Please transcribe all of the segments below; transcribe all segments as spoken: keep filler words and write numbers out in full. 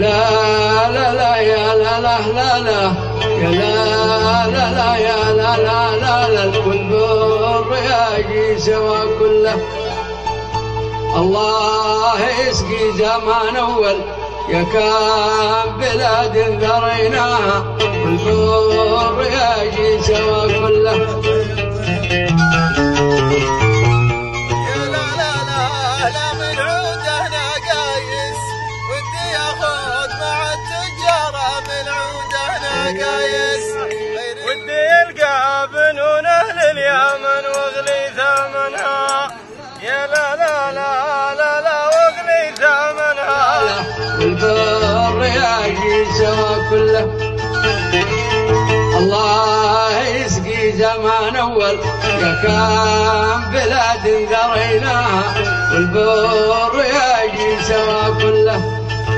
ولا لا لا يا لا لا لا لا يا لا لا لا يا لا لا لا لا والبر يجي سوا كله. الله يسقي زمان أول يا كان بلاد ذريناها والبر يجي سوا كله. ودي يلقى بنون اهل اليمن واغلي ثمنها يا لا لا لا لا لا واغلي ثمنها والبر يجي سوا كله. الله يسقي زمان اول يا كان بلاد ذريناها والبر يجي سوا كله.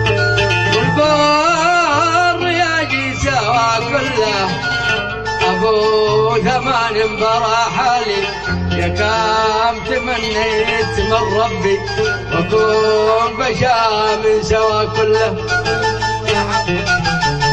والبر يجي سوا كله ابو ثمان براحلي يا كام تمنيت من ربي واكون بشام سوا كله.